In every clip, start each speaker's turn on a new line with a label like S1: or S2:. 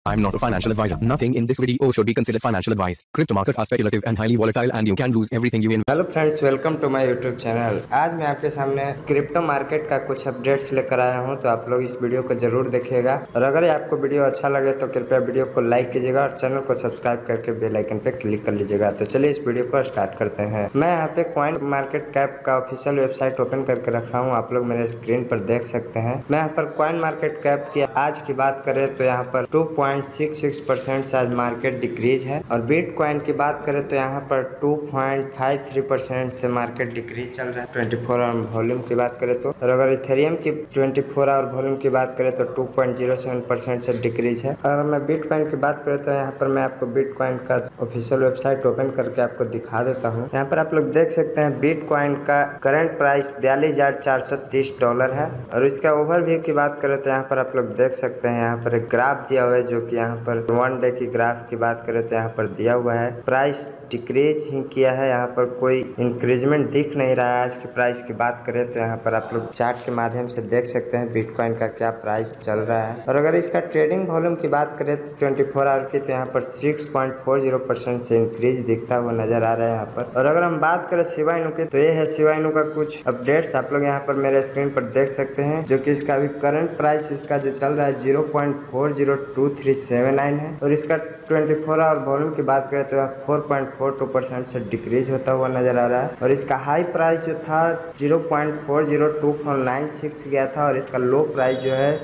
S1: I'm not a financial advisor. Nothing in this video should be considered financial advice. Crypto market are speculative and highly volatile and you can lose everything you invest.
S2: Hello friends, welcome to my YouTube channel. आज मैं आपके सामने crypto market का कुछ updates लेकर आया हूं, तो आप लोग इस वीडियो को जरूर देखिएगा। और अगर आपको वीडियो अच्छा लगे तो कृपया वीडियो को लाइक कीजिएगा और चैनल को सब्सक्राइब करके बेल आइकन पे क्लिक कर लीजिएगा। तो चलिए इस वीडियो को स्टार्ट करते हैं। मैं यहाँ पे कॉइन मार्केट कैप का ऑफिशियल वेबसाइट ओपन करके रखा हूँ, आप लोग मेरे स्क्रीन पर देख सकते हैं। मैं यहाँ पर कॉइन मार्केट कैप की आज की बात करें तो यहाँ पर 2.66% से आज मार्केट डिक्रीज है। और बिटकॉइन की बात करें तो यहाँ पर 2.53% से मार्केट डिक्रीज चल रहा है 24 आवर वॉल्यूम की बात करें तो। और अगर इथेरियम की 24 आवर वॉल्यूम की बात करें तो 2.07% से डिक्रीज है। अगर मैं बिटकॉइन की बात करें तो यहाँ पर मैं आपको बिटकॉइन का ऑफिशियल वेबसाइट ओपन करके आपको दिखा देता हूँ। यहाँ पर आप लोग देख सकते हैं बिटकॉइन का करंट प्राइस $42,430 है। और इसका ओवरव्यू की बात करें तो यहाँ पर आप लोग देख सकते हैं, यहाँ पर एक ग्राफ दिया हुआ है जो कि यहाँ पर 1 डे की ग्राफ की बात करें तो यहाँ पर दिया हुआ है प्राइस डिक्रीज ही किया है, यहाँ पर कोई इंक्रीजमेंट दिख नहीं रहा है। आज की प्राइस की बात करें तो यहाँ पर आप लोग चार्ट के माध्यम से देख सकते हैं बिटकॉइन का क्या प्राइस चल रहा है। और अगर इसका ट्रेडिंग वॉल्यूम की बात करें तो 24 आवर की तो यहाँ पर 6.40% से इंक्रीज दिखता हुआ नजर आ रहा है यहाँ पर। और अगर हम बात करें शिबा इनू की तो ये है शिबा इनू का कुछ अपडेट्स आप लोग यहाँ पर मेरे स्क्रीन पर देख सकते हैं, जो कि इसका अभी करंट प्राइस इसका जो चल रहा है 0.402379 है। और इसका 24 आवर वॉल्यूम की बात करें तो 4.42% से डिक्रीज होता हुआ नजर आ रहा है। और इसका हाई प्राइस जो था 0.402496 गया था और इसका लो प्राइस जो है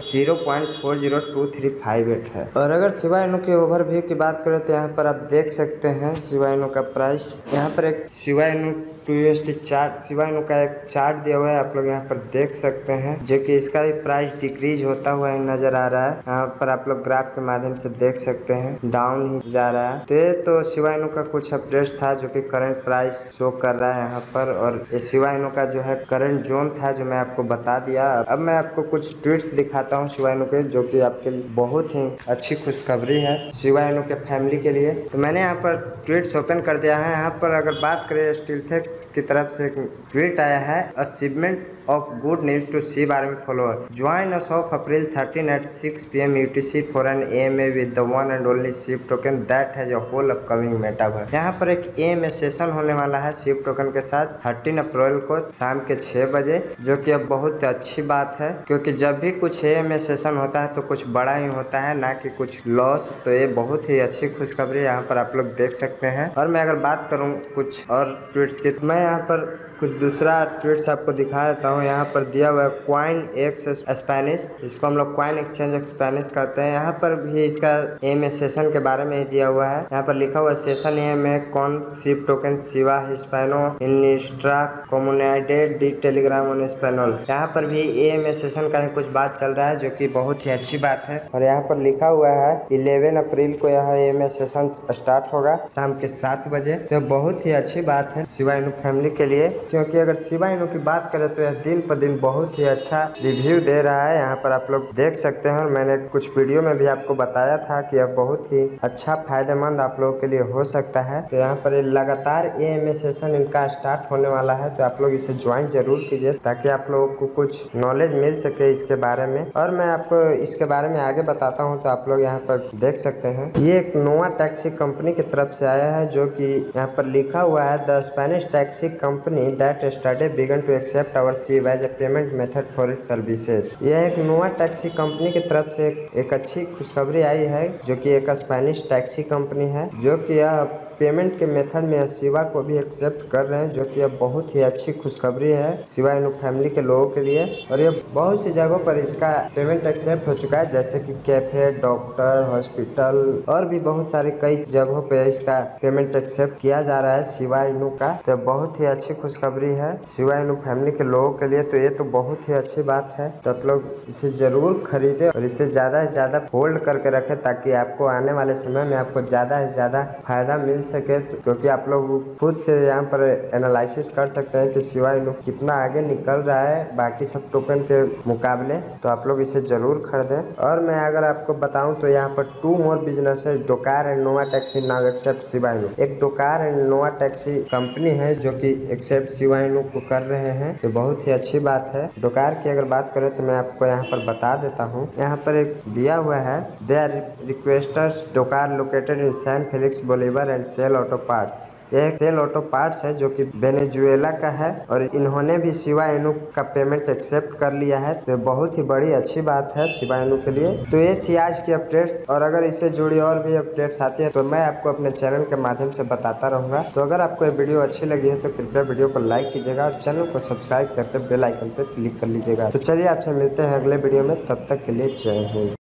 S2: 0.402358 है। और अगर शिबा इनू के ओवरव्यू की बात करें तो यहाँ पर आप देख सकते हैं शिबा इनू का प्राइस। यहाँ पर एक Shiba Inu USD chart Shiba Inu का एक चार्ट दिया हुआ है, आप लोग यहाँ पर देख सकते हैं, जो कि इसका भी प्राइस डिक्रीज होता हुआ नजर आ रहा है। यहाँ पर आप लोग ग्राफ के माध्यम से देख सकते हैं डाउन ही जा रहा है। तो ये तो शिबा इनू का कुछ अपडेट्स था जो कि करंट प्राइस शो कर रहा है यहाँ पर। और ये शिबा इनू का जो है करंट जोन था जो मैं आपको बता दिया। अब मैं आपको कुछ ट्वीट्स दिखाता हूँ शिबा इनू के, जो कि आपके लिए बहुत ही अच्छी खुशखबरी है शिबा इनू के फैमिली के लिए। तो मैंने यहाँ पर ट्वीट्स ओपन कर दिया है। यहाँ पर अगर बात करें स्टीलथेक्स की तरफ से एक ट्वीट आया है, achievement of good news to SHIB Army follower. Join us of April 13 at 6 PM UTC for an AMA with the one and only SHIB token that has a whole upcoming metaverse. यहाँ पर एक AMA session होने वाला है SHIB token के साथ 13 अप्रैल को शाम के 6 बजे, जो कि अब बहुत अच्छी बात है, क्योंकि जब भी कुछ AMA सेशन होता है तो कुछ बड़ा ही होता है, ना कि कुछ लॉस। तो ये बहुत ही अच्छी खुशखबरी यहाँ पर आप लोग देख सकते हैं। और मैं अगर बात करूँ कुछ और ट्वीट्स की, मैं यहाँ पर कुछ दूसरा ट्वीट्स आपको दिखा देता हूँ। यहाँ पर दिया हुआ है कॉइन एक्स स्पेनिश, इसको हम लोग कॉइन एक्सचेंज स्पेनिश कहते हैं। यहाँ पर भी इसका एम सेशन के बारे में ही दिया हुआ है। यहाँ पर लिखा हुआ है सेशन एम है कॉन शिब टोकन शिवा हिस्पैनो इनिस्ट्रा कम्युनिडेड डी टेलीग्राम ऑन स्पेनोल। यहाँ पर भी एम सेशन का ही कुछ बात चल रहा है, जो कि बहुत ही अच्छी बात है। और यहाँ पर लिखा हुआ है 11 अप्रैल को यह एम सेशन स्टार्ट होगा शाम के 7 बजे। तो बहुत ही अच्छी बात है शिबा इनू फैमिली के लिए, क्योंकि अगर शिबा इनू की बात करें तो यह दिन पर दिन बहुत ही अच्छा रिव्यू दे रहा है। यहाँ पर आप लोग देख सकते हैं, और मैंने कुछ वीडियो में भी आपको बताया था कि यह बहुत ही अच्छा फायदेमंद आप लोगों के लिए हो सकता है। तो यहाँ पर लगातार AMA सेशन इनका स्टार्ट होने वाला है, तो आप लोग इसे ज्वाइन जरूर कीजिए ताकि आप लोगों को कुछ नॉलेज मिल सके इसके बारे में। और मैं आपको इसके बारे में आगे बताता हूँ। तो आप लोग यहाँ पर देख सकते हैं, ये एक नोवा टैक्सी कंपनी की तरफ से आया है, जो कि यहाँ पर लिखा हुआ है the Spanish taxi company that started began to accept our SHIB as a payment method for its services. यह एक नोवा टैक्सी कंपनी की तरफ से एक अच्छी खुशखबरी आई है, जो कि एक स्पेनिश टैक्सी कंपनी है, जो कि यह पेमेंट के मेथड में शिबा को भी एक्सेप्ट कर रहे हैं, जो कि अब बहुत ही अच्छी खुशखबरी है शिबा इनू फैमिली के लोगों के लिए। और ये बहुत सी जगहों पर इसका पेमेंट एक्सेप्ट हो चुका है, जैसे कि कैफे, डॉक्टर, हॉस्पिटल और भी बहुत सारे कई जगहों पे इसका पेमेंट एक्सेप्ट किया जा रहा है शिबा इनू का। तो बहुत ही अच्छी खुशखबरी है शिबा इनू फैमिली के लोगों के लिए। तो ये तो बहुत ही अच्छी बात है। तो आप लोग इसे जरूर खरीदे और इसे ज्यादा से ज्यादा होल्ड करके रखें, ताकि आपको आने वाले समय में आपको ज्यादा से ज्यादा फायदा मिल सके क्योंकि आप लोग खुद से यहाँ पर एनालिसिस कर सकते हैं कि शिबा इनू कितना आगे निकल रहा है बाकी सब टोकन के मुकाबले। तो आप लोग इसे जरूर खरीदें। और मैं अगर आपको बताऊं तो यहाँ पर 2 more businesses Docar and Nova taxi now accept Shiba Inu. एक Docar and Nova taxi company है जो कि एक्सेप्ट शिबा इनू को कर रहे हैं, तो बहुत ही अच्छी बात है। डोकार की अगर बात करें तो मैं आपको यहाँ पर बता देता हूँ। यहाँ पर एक दिया हुआ है, they are requesters Docar located in San Felix Bolivar and sell auto parts. यह एक सेल ऑटो पार्ट्स है जो कि वेनेजुएला का है और इन्होंने भी शिबा इनू का पेमेंट एक्सेप्ट कर लिया है, तो बहुत ही बड़ी अच्छी बात है शिबा इनू के लिए। तो ये थी आज की अपडेट्स, और अगर इससे जुड़ी और भी अपडेट्स आती है तो मैं आपको अपने चैनल के माध्यम से बताता रहूंगा। तो अगर आपको ये वीडियो अच्छी लगी है तो कृपया वीडियो को लाइक कीजिएगा और चैनल को सब्सक्राइब करके बेल आइकन पर क्लिक कर लीजिएगा। तो चलिए आपसे मिलते हैं अगले वीडियो में, तब तक के लिए जय हिंद।